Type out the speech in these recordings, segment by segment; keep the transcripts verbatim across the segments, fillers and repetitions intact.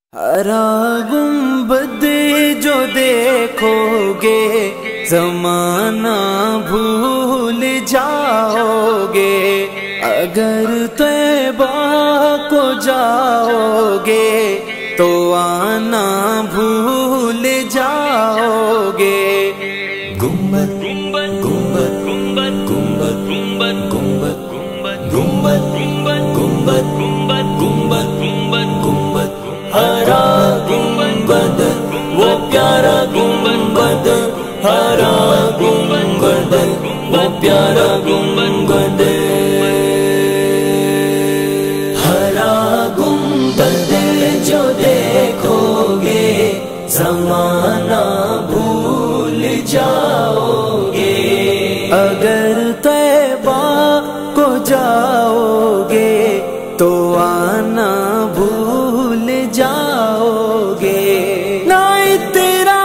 ہرا گنبد جو دیکھو گے زمانہ بھول جاؤ گے، اگر طیبہ کو جاؤ گے تو آنا بھول جاؤ گے۔ گنبد گنبد گنبد گنبد گنبد گنبد گنبد گنبد گنبد گنبد گنبد گنبد ہرا گنبد وہ پیارا گنبد، ہرا گنبد وہ پیارا گنبد، ہرا گنبد جو دیکھو گے زمانہ بھول جاؤ گے، اگر طیبہ کو جاؤ گے تو آنا بھول جاؤ گے۔ نہ تیرا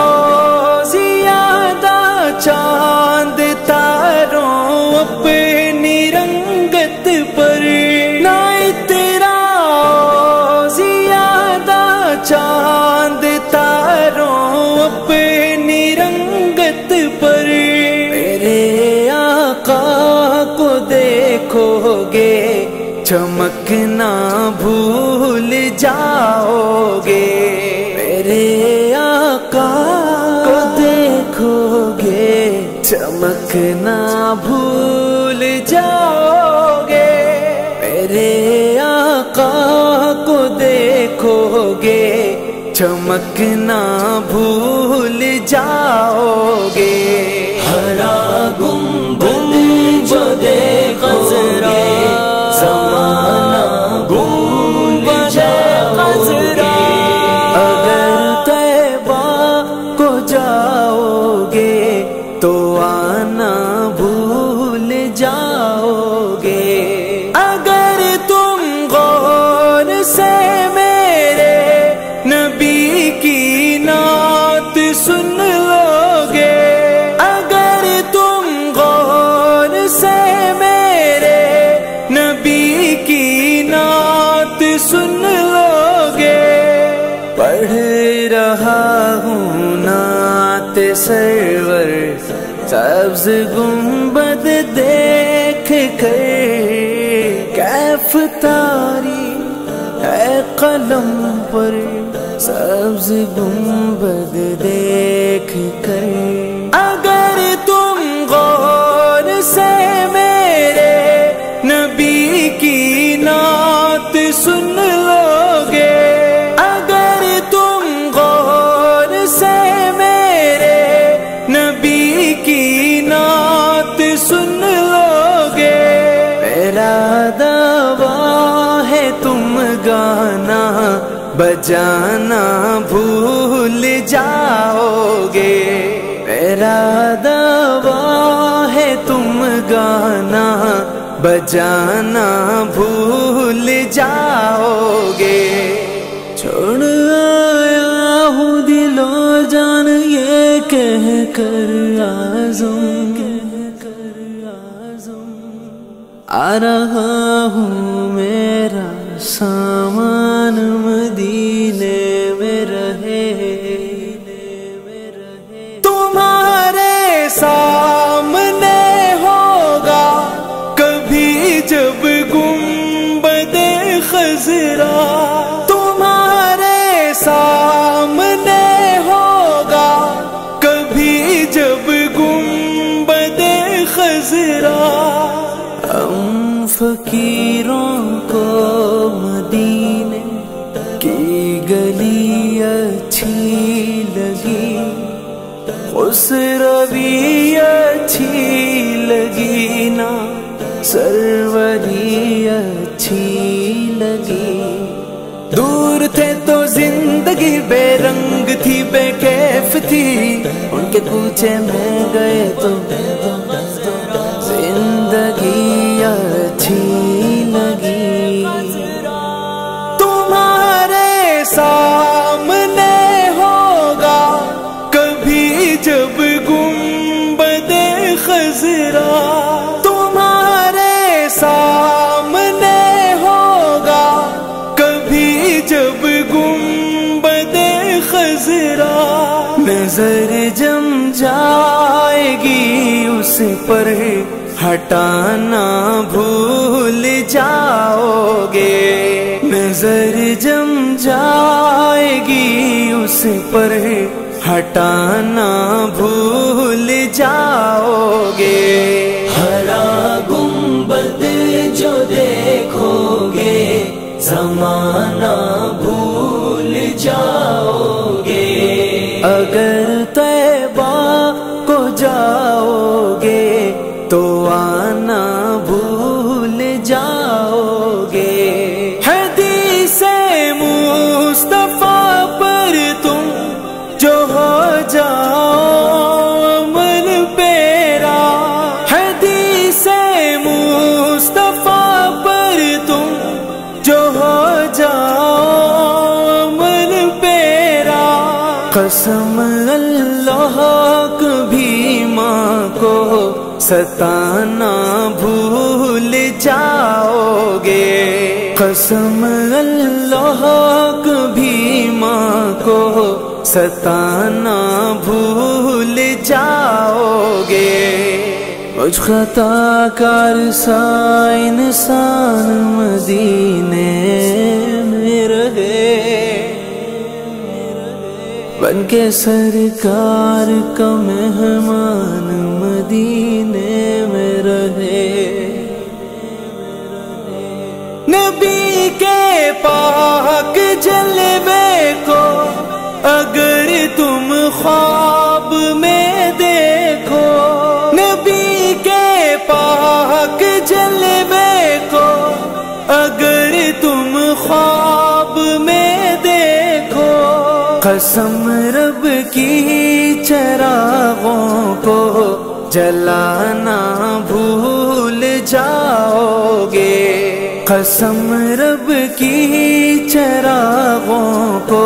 زیادہ چاند تاروں اپنی رنگت پر، نہ تیرا زیادہ چاند تاروں اپنی رنگت پر، میرے آقا کو دیکھو گے چمکنا بھول جاؤ گے، میرے آقا کو دیکھو گے چمکنا بھول جاؤ گے، میرے آقا کو دیکھو گے چمکنا بھول جاؤ گے۔ ہرا گنبد جو دیکھو گے زمانہ بھول جاؤ گے، اگر طیبہ کو جاؤ گے تو آنا بھول جاؤ گے۔ اگر تم غور سے میرے نبی کی نعت سن لو گے، اگر تم غور سے میرے نبی کی نعت سن لو گے، پڑھ رہا ہوں نعت سرور سبز گنبد دیکھ کر، کیف طاری ہے قلم پر سبز گنبد دیکھ کر، اگر تم غور سے میرے نبی کی نعت سن لو گے، اگر تم غور سے میرے نبی کی نعت سن لو گے، میرا دعویٰ ہے تم گانا بجانا بھول جاؤ گے، میرا دعویٰ ہے تم گانا بجانا بھول جاؤ گے۔ چھوڑ آیا ہوں دل و جان یہ کہہ کر آزم، آ رہا ہوں میرا سامان مدینے میں رہے، تمہارے سامنے ہوگا کبھی جب گنبد خضرا، تمہارے سامنے ہوگا کبھی جب گنبد خضرا، ہم فقیروں کو مدینے کی گلی اچھی لگی، خسروی اچھی لگی نا سروری اچھی لگی، دور تھے تو زندگی بے رنگ تھی بے کیف تھی، ان کے کوچے میں گئے تو زندگی اچھی لگی، تمہارے سامنے ہوگا کبھی جب گنبد خضرا، تمہارے سامنے ہوگا کبھی جب گم پر ہٹانا بھول جاؤ گے، نظر جم جائے گی اس پر ہٹانا بھول جاؤ گے۔ ہرا گنبد جو دیکھو گے زمانہ بھول جاؤ گے، اگر طیبہ کو جاؤ گے تو آنا بھول جاؤ گے۔ حدیث مصطفیٰ پر تم جو ہو جاؤ من پیرا، حدیث مصطفیٰ پر تم جو ہو جاؤ من پیرا، قسم اللہ کبھی ماں کو ستانا بھول جاؤ گے، قسم اللہ کبھی ماں کو ستانا بھول جاؤ گے۔ مجھ خطا کار سا انسان مدینے میں رہے، بن کے سرکار کا مہمان مدینے میں رہے، نبی کے پاک جلوے کو اگر تم خواب میں دیکھو، نبی کے پاک جلوے کو اگر تم خواب میں دیکھو، قسم رب کی چراغوں کو جلانا بھول جاؤ گے، قسم رب کی چراغوں کو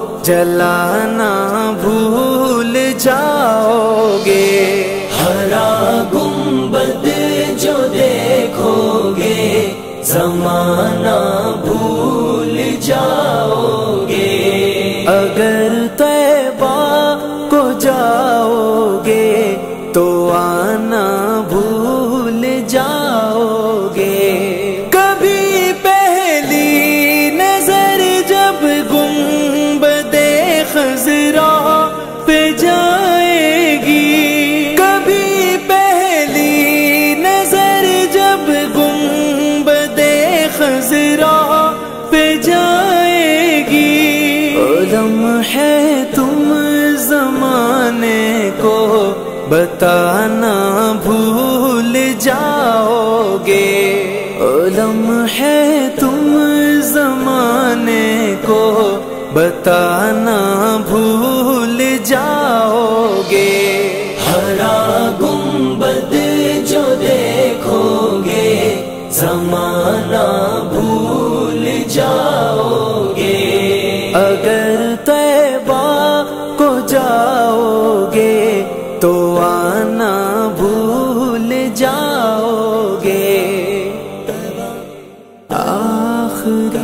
جلانا بھول جاؤ گے۔ ہرا گنبد جو دیکھو گے زمانہ بھول جاؤ گے، اگر طیبہ کو جاؤ گے تو آنا بھول جاؤ گے۔ کبھی پہلی نظر جب گنبد خضرا پہ جائے گی، کبھی پہلی نظر جب گنبد خضرا پہ جائے گی، لمحے تم زمانے کو بتانا بھول جاؤ گے، لمحے تم زمانے کو بتانا بھول جاؤ گے۔ ہرا گنبد جو دیکھو گے زمانہ بھول جاؤ گے، اگر طیبہ کو جاؤ گے تو آنا بھول جاؤ گے۔ آخری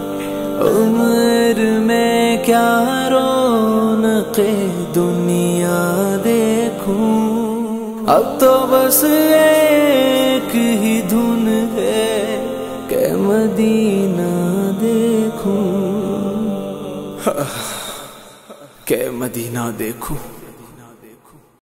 عمر میں کیا رونق دنیا دیکھوں، اب تو بس ایک ہی دھن ہے کہ مدینہ دیکھوں، کہ مدینہ دیکھوں۔